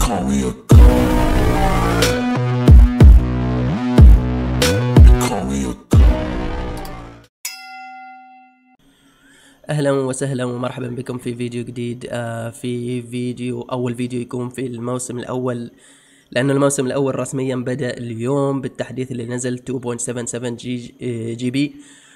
call me a god. You call me a god. اهلا وسهلا ومرحبا بكم في فيديو جديد. في اول فيديو يكون في الموسم الاول، لانه الموسم الاول رسميا بدأ اليوم بالتحديث اللي نزل 2.77 جي بي.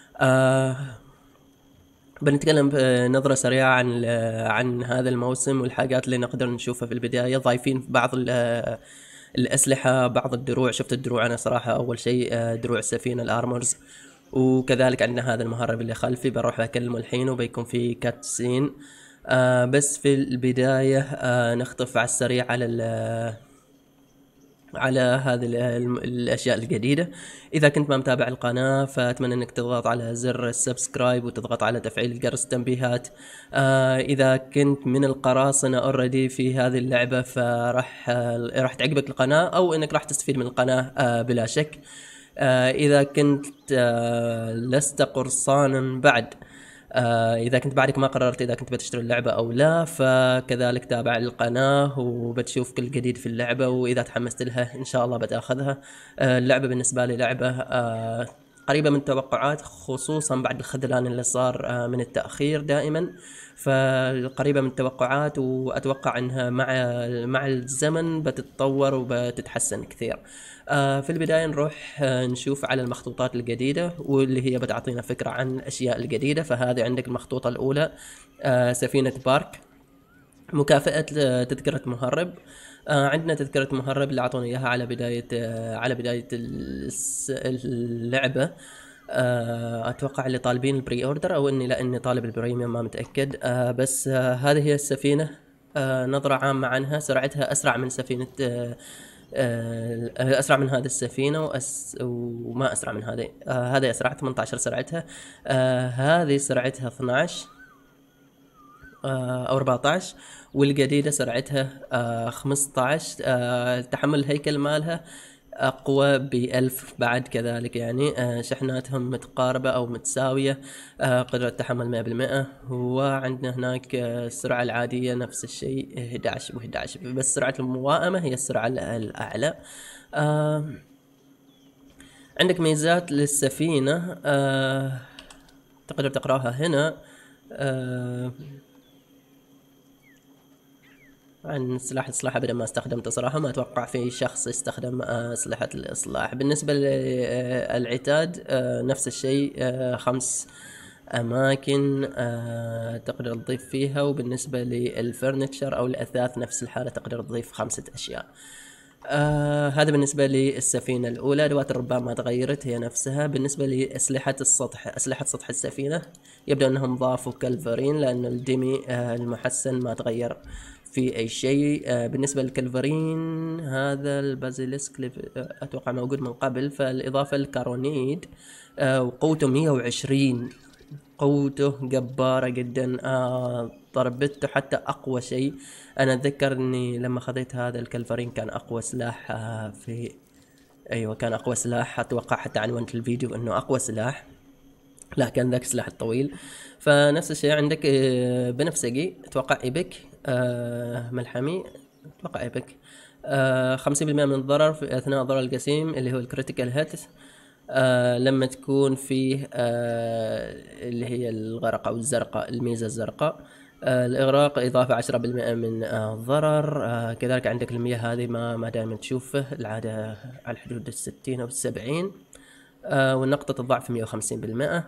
بنتكلم نظرة سريعة عن هذا الموسم والحاجات اللي نقدر نشوفها في البداية. ضايفين بعض الأسلحة، بعض الدروع. شفت الدروع أنا صراحة أول شيء دروع السفينة الأرمرز، وكذلك عندنا هذا المهرب اللي خلفي بروح أكلمه الحين وبيكون في كات سين. بس في البداية نخطف على السريع على هذه الاشياء الجديدة. اذا كنت ما متابع القناة فاتمنى انك تضغط على زر السبسكرايب وتضغط على تفعيل جرس التنبيهات. اذا كنت من القراصنة اوريدي في هذه اللعبة راح تعجبك القناة، او انك راح تستفيد من القناة بلا شك. اذا كنت لست قرصانا بعد، اذا كنت بعدك ما قررت اذا كنت بتشتري اللعبة او لا، فكذلك تابع القناة وبتشوف كل جديد في اللعبة، واذا تحمست لها ان شاء الله بتاخذها. اللعبة بالنسبة لي لعبة قريبة من التوقعات، خصوصا بعد الخذلان اللي صار من التأخير دائما، فقريبة من التوقعات، واتوقع انها مع الزمن بتتطور وبتتحسن كثير. في البداية نروح نشوف على المخطوطات الجديدة، واللي هي بتعطينا فكرة عن الأشياء الجديدة. فهذه عندك المخطوطة الأولى، سفينة بارك، مكافأة تذكرة مهرب. عندنا تذكرة مهرب اللي أعطونا إياها على بداية اللعبة. أتوقع اللي طالبين البري أوردر، أو إني طالب البريميوم ما متأكد. بس هذه هي السفينة. نظرة عامة عنها، سرعتها أسرع من سفينة اسرع من هذه السفينه، وما اسرع من هذه. هذه اسرع 18 سرعتها. هذه سرعتها 12 او 14، والجديده سرعتها 15. تحمل الهيكل مالها اقوى ب1000 بعد كذلك، يعني شحناتهم متقاربة او متساوية. قدرة تحمل 100%. وعندنا هناك السرعة العادية نفس الشيء 11 و11، بس سرعة المواءمة هي السرعة الاعلى. عندك ميزات للسفينة تقدر تقراها هنا. عن سلاح الإصلاح أبدا ما استخدمته صراحة، ما أتوقع في شخص يستخدم أسلحة الإصلاح. بالنسبة للعتاد نفس الشيء، 5 أماكن تقدر تضيف فيها. وبالنسبة للفرنتشر أو الأثاث نفس الحالة، تقدر تضيف 5 أشياء. هذا بالنسبة للسفينة الأولى. أدوات الربان ما تغيرت، هي نفسها. بالنسبة لأسلحة السطح، أسلحة سطح السفينة يبدو أنهم ضافوا كالفرين، لأن الديمي المحسن ما تغير في أي شيء. بالنسبة للكالفرين، هذا البازيلسك أتوقع موجود من قبل. فالإضافة للكارونيد وقوته 120، قوته جبارة جدا. ضربته حتى أقوى شيء. أنا أتذكر أني لما خذيت هذا الكالفرين كان أقوى سلاح كان أقوى سلاح. أتوقع حتى عنونت الفيديو أنه أقوى سلاح، لا كان ذاك السلاح الطويل. فنفس الشيء عندك بنفسجي، أتوقع إيبك ملحمي، أتوقع إيبك. 50% من الضرر في أثناء ضرر الجسيم اللي هو الكريتيكال هيت. لما تكون فيه اللي هي الغرق أو الزرقاء، الميزة الزرقاء. الإغراق إضافة 10% من الضرر. كذلك عندك المياه هذه ما دائما تشوفه، العادة على حدود 60 أو 70. والنقطة الضعف 150%.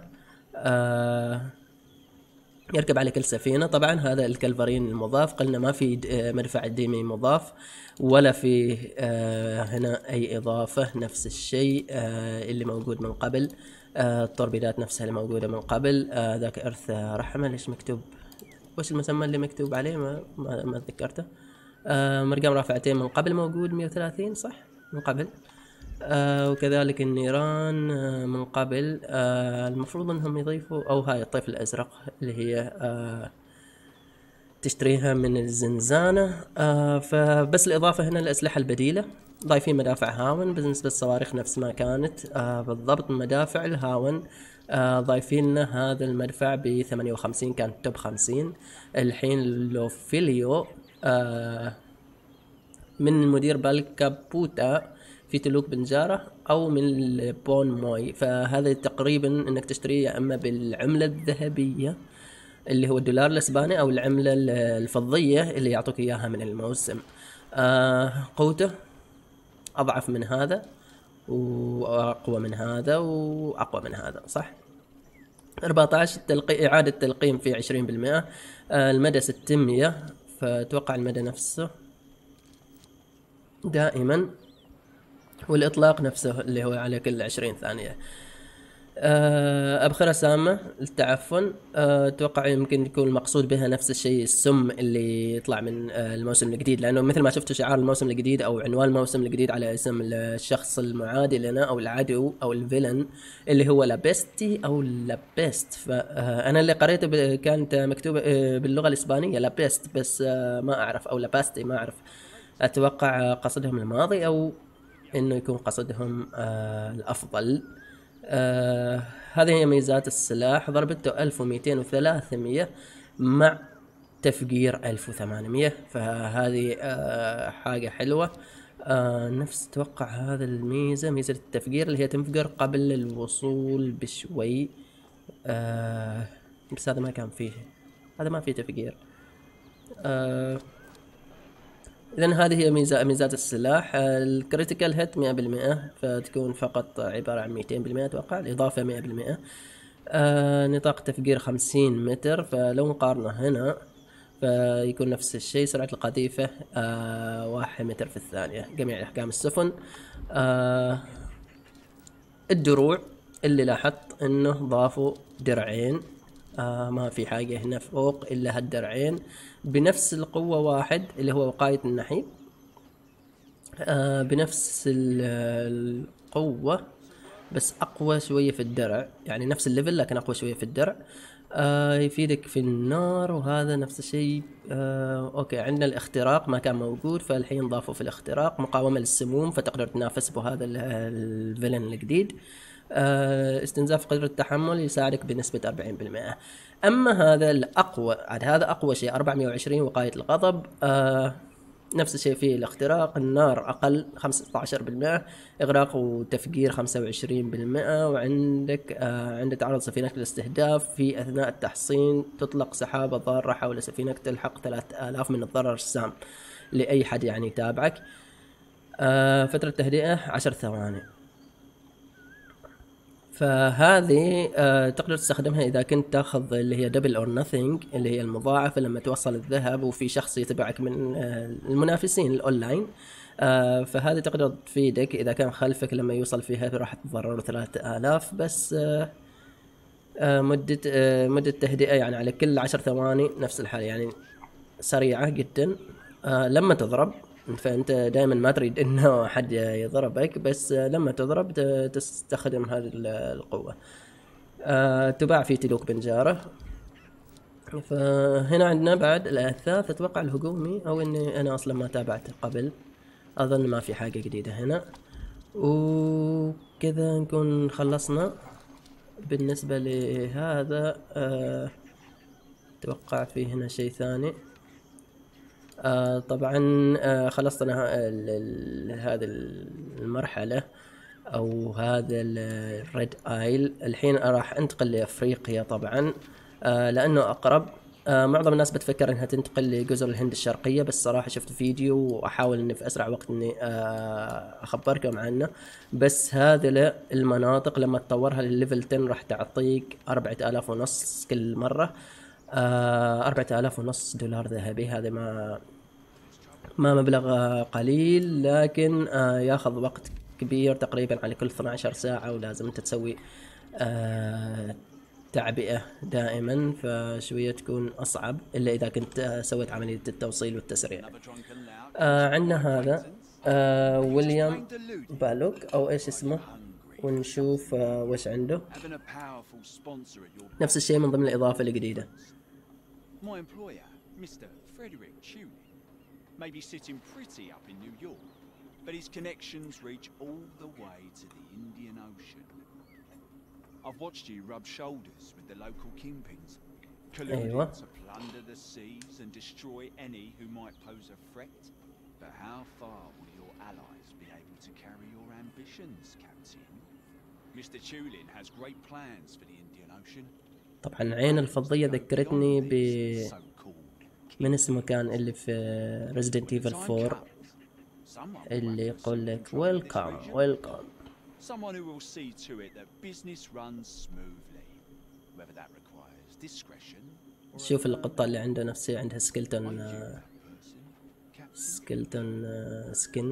يركب على كل سفينة. طبعا هذا الكالفرين المضاف، قلنا ما في مدفع الديمي مضاف، ولا في هنا أي إضافة. نفس الشيء اللي موجود من قبل. التوربيدات نفسها اللي موجودة من قبل. ذاك إرث رحمة، ليش مكتوب؟ وش المسمى اللي مكتوب عليه؟ ما تذكرته. مرقم رافعتين من قبل موجود 130 صح من قبل. وكذلك النيران من قبل. المفروض انهم يضيفوا، او هاي الطيف الازرق اللي هي تشتريها من الزنزانة. فبس الاضافة هنا الاسلحة البديلة، ضايفين مدافع هاون. بالنسبة للصواريخ نفس ما كانت بالضبط. مدافع الهاون ضايفين هذا المدفع ب 58، كان توب 50. الحين لوفيليو من المدير بالكابوتا في تلوك بنجارة أو من بون موي. فهذا تقريبا إنك تشتريه يا إما بالعملة الذهبية اللي هو الدولار الإسباني أو العملة الفضية اللي يعطوك إياها من الموسم. قوته أضعف من هذا وأقوى من هذا وأقوى من هذا، صح. 14 إعادة تلقيم في 20%. المدى 600، فتوقع المدى نفسه دائما، والإطلاق نفسه اللي هو على كل 20 ثانية. أبخرة سامة للتعفن. أتوقع يمكن يكون المقصود بها نفس الشيء السم اللي يطلع من الموسم الجديد، لأنه مثل ما شفتوا شعار الموسم الجديد أو عنوان الموسم الجديد على اسم الشخص المعادي لنا أو العدو أو الفيلن اللي هو لابيستي أو لابيست. فأنا اللي قريته كانت مكتوبة باللغة الإسبانية لابيست، بس ما أعرف، أو لاباستي ما أعرف. أتوقع قصدهم الماضي أو إنه يكون قصدهم الأفضل. هذه هي ميزات السلاح. ضربته 1200 و300 مع تفجير 1800، فهذه حاجة حلوة. نفس توقع هذا الميزة، ميزة التفجير اللي هي تنفجر قبل الوصول بشوي. بس هذا ما كان فيه، هذا ما فيه تفجير. إذن هذه هي ميزات السلاح. الكريتيكال هيت 100%، فتكون فقط عبارة عن 200%. أتوقع الإضافة 100%. نطاق تفجير 50 متر، فلو نقارنه هنا فيكون نفس الشيء. سرعة القذيفة 1 متر في الثانية. جميع أحكام السفن. الدروع اللي لاحظت إنه ضافوا درعين، ما في حاجة هنا فوق إلا هالدرعين بنفس القوة واحد اللي هو وقاية النحيب. بنفس القوة بس أقوى شوية في الدرع، يعني نفس الليفل لكن أقوى شوية في الدرع. يفيدك في النار، وهذا نفس الشيء. أوكي، عندنا الاختراق ما كان موجود، فالحين ضافوا في الاختراق مقاومة للسموم، فتقدر تنافس بهذا الفيلن الجديد. استنزاف قدرة التحمل يساعدك بنسبة 40%. أما هذا الأقوى، هذا أقوى شيء 420 وقاية الغضب. نفس الشيء فيه الاختراق. النار أقل 15%، إغراق وتفجير 25%. وعندك عند تعرض سفينة للاستهداف في أثناء التحصين تطلق سحابة ضارة حول سفينة تلحق 3000 من الضرر السام لأي حد يعني يتابعك. فترة تهدئة 10 ثواني. فهذه تقدر تستخدمها إذا كنت تاخذ اللي هي دبل أور نثينج، اللي هي المضاعفة لما توصل الذهب وفي شخص يتبعك من المنافسين الأونلاين. فهذه تقدر تفيدك إذا كان خلفك لما يوصل فيها راح تضرر 3000 بس. مدة تهدئة يعني على كل 10 ثواني نفس الحالة، يعني سريعة جدا. لما تضرب، فأنت دائما ما تريد إنه حد يضربك، بس لما تضرب تستخدم هذه القوة. تباع في تلوك بنجارة. فهنا عندنا بعد الأثاث. أتوقع الهجومي، أو إني أنا أصلا ما تابعته قبل، أظن ما في حاجة جديدة هنا. وكذا نكون خلصنا بالنسبة لهذا. أتوقع في هنا شيء ثاني. طبعا خلصنا هذه المرحلة او هذا الريد ايل. الحين راح انتقل لافريقيا طبعا لانه اقرب. معظم الناس بتفكر انها تنتقل لجزر الهند الشرقية، بس صراحة شفت فيديو واحاول اني في اسرع وقت اني اخبركم عنه. بس هذه المناطق لما تطورها للليفل 10 راح تعطيك 4500 كل مرة. 4500 دولار ذهبي، هذا ما مبلغ قليل، لكن ياخذ وقت كبير تقريبا على كل 12 ساعة، ولازم انت تسوي تعبئة دائما، فشوية تكون أصعب إلا إذا كنت سويت عملية التوصيل والتسريع. عندنا هذا ويليام بالوك أو إيش اسمه، ونشوف وش عنده. نفس الشيء من ضمن الإضافة الجديدة. My employer, Mr. Frederick Tulip, may be sitting pretty up in New York, but his connections reach all the way to the Indian Ocean. I've watched you rub shoulders with the local kingpins, colluding to plunder the seas and destroy any who might pose a threat. But how far will your allies be able to carry your ambitions, Captain? Mr. Tulin has great plans for the Indian Ocean. طبعا عين الفضية ذكرتني ب من اسمه كان اللي في Resident Evil 4 اللي يقول لك welcome. Someone who will see to it that business runs smoothly, whether that requires discretion. شوف القطة اللي عنده نفسي عندها سكيلتون سكن.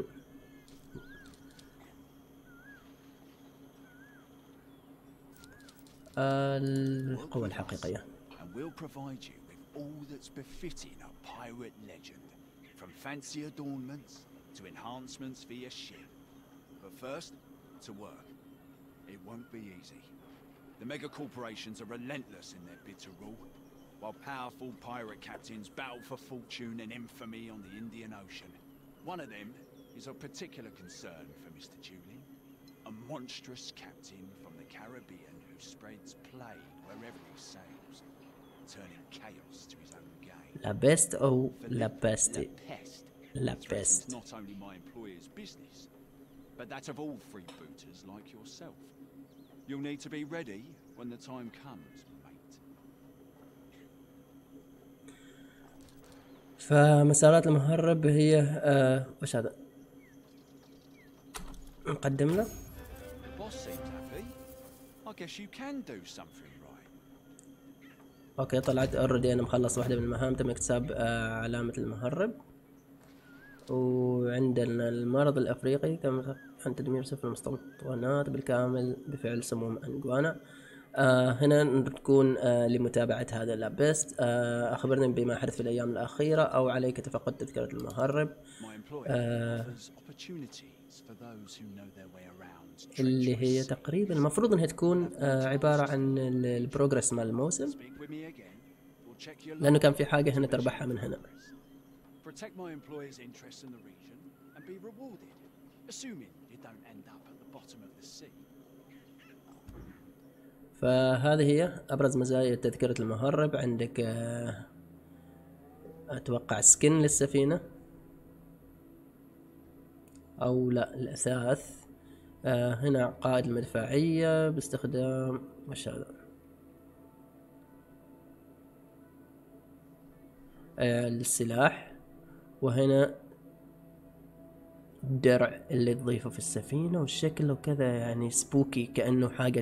القوة الحقيقية. And we'll provide you with all that's befitting a pirate legend, from fancy adornments to enhancements for your ship. But first, to work. It won't be easy. The mega corporations are relentless in their bid to rule, while powerful pirate captains battle for fortune and infamy on the Indian Ocean. One of them is of particular concern for Mr. Tulin, a monstrous captain from the Caribbean who spreads plague wherever he sails, turning chaos to his own gain. La best أو la peste. La Threatens peste. not only my employer's business, but that of all freebooters like yourself. You'll need to be ready when the time comes, mate. فمسارات المهرب هي وش هذا؟ نقدم له. The boss seems happy. I guess you can do something right. اوكي طلعت اوريدي انا مخلص واحدة من المهام، تم اكتساب علامة المهرب. وعندنا المرض الافريقي تم عن تدمير سفن المستوطنات بالكامل بفعل سموم انجوانا. هنا تكون لمتابعة هذا اللابست. أخبرني بما حدث في الأيام الأخيرة أو عليك تفقد تذكرة المهرب. اللي هي تقريبا المفروض أنها تكون عبارة عن البروجرس مال الموسم، لأنه كان في حاجة هنا تربحها من هنا. Protect my employer's interests in the region and be rewarded, assuming you don't end up at the bottom of the sea. فهذه هي أبرز مزايا تذكرة المهرب. عندك أتوقع سكن للسفينة أو لا الأثاث. هنا قائد المدفعية باستخدام وش هذا السلاح. وهنا الدرع اللي تضيفه في السفينة والشكل وكذا، يعني سبوكي كأنه حاجة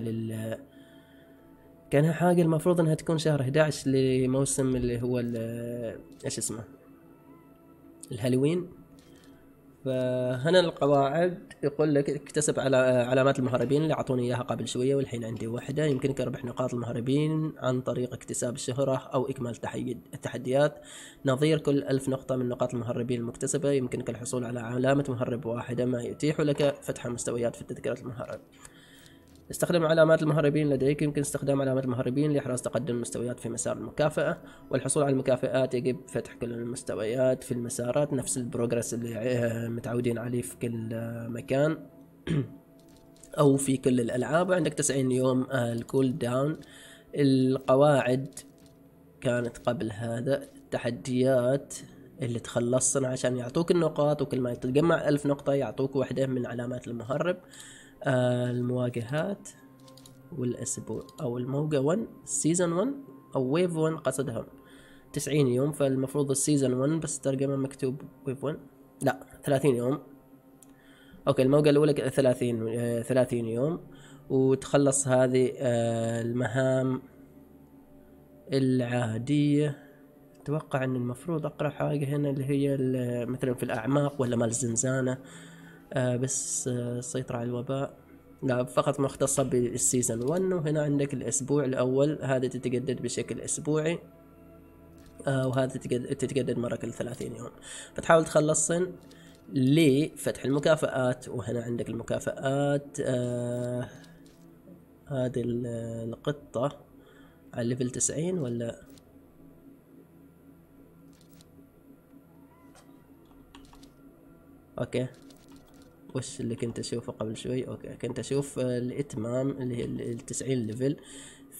كانها حاجة المفروض انها تكون شهر 11 لموسم اللي هو ايش اسمه الهالوين. فهنا القواعد يقول لك اكتسب على علامات المهربين اللي اعطوني اياها قبل شوية، والحين عندي واحدة. يمكنك ربح نقاط المهربين عن طريق اكتساب الشهرة او اكمال التحديات. نظير كل 1000 نقطة من نقاط المهربين المكتسبة يمكنك الحصول على علامة مهرب واحدة، ما يتيح لك فتح مستويات في تذكرة المهرب. استخدم علامات المهربين لديك. يمكن استخدام علامات المهربين لإحراز تقدم المستويات في مسار المكافأة، والحصول على المكافآت يجب فتح كل المستويات في المسارات، نفس البروجرس اللي متعودين عليه في كل مكان أو في كل الألعاب. عندك 90 يوم الكول داون. القواعد كانت قبل هذا التحديات اللي تخلصنا عشان يعطوك النقاط، وكل ما تجمع 1000 نقطة يعطوك واحدة من علامات المهرب. المواجهات والأسبوع أو الموجة 1 سيزن 1 أو ويف 1 قصدهم 90 يوم، فالمفروض السيزن 1 بس ترجمة مكتوب ويف 1 لا 30 يوم. أوكي الموجة الأولى 30 يوم وتخلص هذه المهام العادية. أتوقع أن المفروض أقرأ حاجة هنا اللي هي مثلا في الأعماق ولا مال الزنزانة. بس السيطرة على الوباء لا، فقط مختصة بالسيزن 1. وهنا عندك الأسبوع الأول، هذا تتجدد بشكل أسبوعي، وهذا تتجدد مرة كل 30 يوم. فتحاول تخلصن لفتح المكافآت. وهنا عندك المكافآت. هذه القطة على ليفل 90 ولا اوكي وش اللي كنت اشوفه قبل شوي؟ اوكي كنت اشوف الاتمام اللي هي 90 ليفل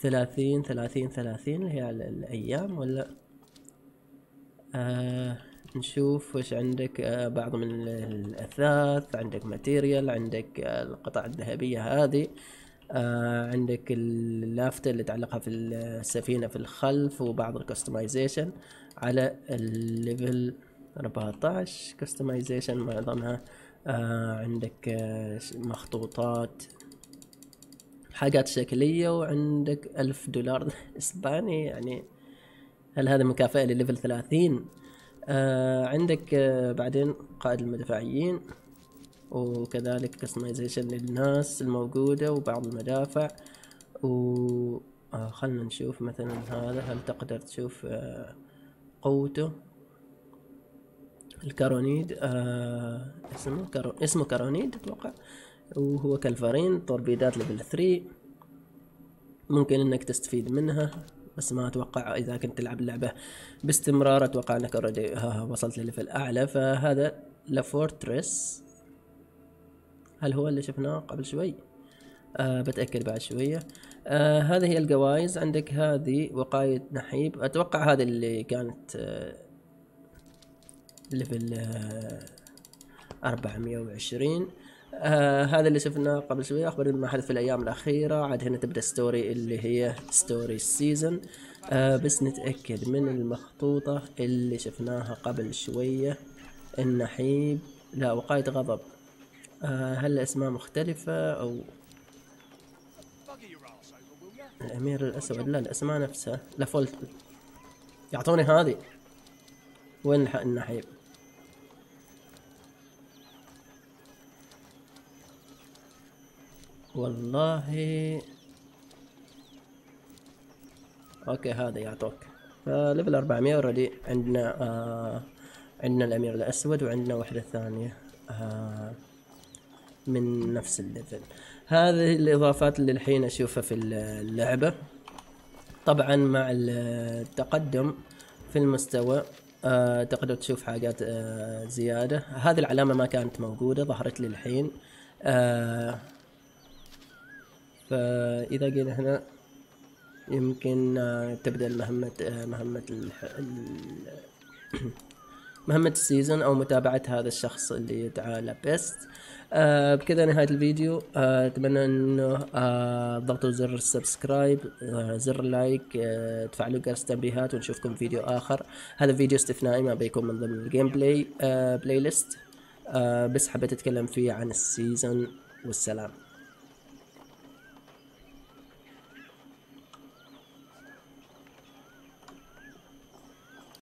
30 اللي هي على الايام ولا نشوف وش عندك. بعض من الأثاث، عندك ماتيريال، عندك القطع الذهبية هذه، عندك اللافتة اللي تعلقها في السفينة في الخلف، وبعض الكستمايزيشن على الليفل 14. كستمايزيشن معظمها. عندك مخطوطات، حاجات شكلية، وعندك $1000 إسباني. يعني هل هذا مكافأة لليفل 30؟ عندك بعدين قائد المدفعيين، وكذلك كستمايزيشن للناس الموجودة وبعض المدافع. و خلنا نشوف مثلا هذا، هل تقدر تشوف قوته؟ الكارونيد، اسمه كارونيد اتوقع، وهو كالفارين. طوربيدات ليفل 3 ممكن انك تستفيد منها، بس ما اتوقع اذا كنت تلعب اللعبة باستمرار. اتوقع انك اوريدي وصلت لليفل اعلى. فهذا لفورتريس، هل هو اللي شفناه قبل شوي؟ بتأكد بعد شوية. هذه هي الجوائز. عندك هذه وقاية نحيب، اتوقع هذه اللي كانت ليفل 420. هذا اللي شفناه قبل شوية، أخبار ما حدث في الأيام الأخيرة. عاد هنا تبدأ ستوري اللي هي ستوري السيزن. بس نتأكد من المخطوطة اللي شفناها قبل شوية. النحيب، لا، وقاية غضب. هل الأسماء مختلفة أو الأمير الأسود؟ لا، الأسماء نفسها. لا، فولت يعطوني هذه. وين النحيب؟ والله اوكي، هذا يعطوك. فليفل 400 اوريدي. عندنا عندنا الامير الاسود، وعندنا واحدة ثانية من نفس الليفل. هذه الاضافات اللي الحين اشوفها في اللعبة. طبعا مع التقدم في المستوى تقدر تشوف حاجات زيادة. هذه العلامة ما كانت موجودة، ظهرت لي الحين. فإذا جينا هنا يمكن تبدأ مهمة السيزون، أو متابعة هذا الشخص اللي يدعى لابيست. بكذا نهاية الفيديو. أتمنى أنه ضغطوا زر السبسكرايب، زر لايك، تفعلوا جرس التنبيهات، ونشوفكم فيديو آخر. هذا فيديو استثنائي ما بيكون من ضمن الجيم بلاي بلاي ليست، بس حبيت أتكلم فيه عن السيزون. والسلام.